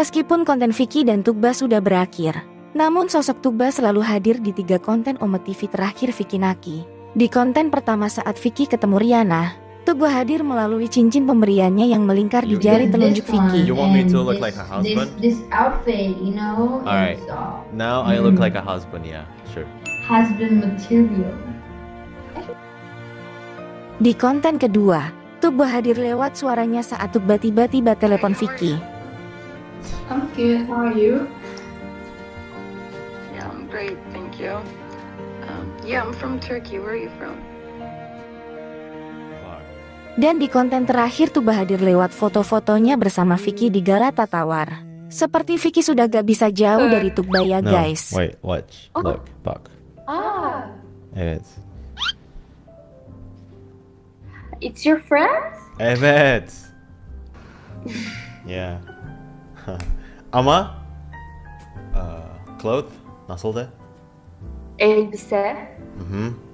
Meskipun konten Vicky dan Tugba sudah berakhir, namun sosok Tugba selalu hadir di 3 konten Omet TV terakhir Vicky Naki. Di konten pertama saat Vicky ketemu Riana, Tugba hadir melalui cincin pemberiannya yang melingkar di jari telunjuk Vicky. You want me to look like a husband? This outfit, you know. Alright. Now I look like a husband, yeah, sure. Husband material. Di konten kedua, Tugba hadir lewat suaranya saat Tugba tiba-tiba telepon Vicky. I'm good. How are you? Yeah, I'm great, thank you. Yeah, I'm from Turkey. Where are you from? Dan di konten terakhir Tugba hadir lewat foto-fotonya bersama Vicky di Galata Tawar. Seperti Vicky sudah gak bisa jauh dari Tugba ya guys. Wait, watch, look, back. Evet. It's your friends? Evet. Yeah. Ama cloth nasıldı? Elbise. Mhm.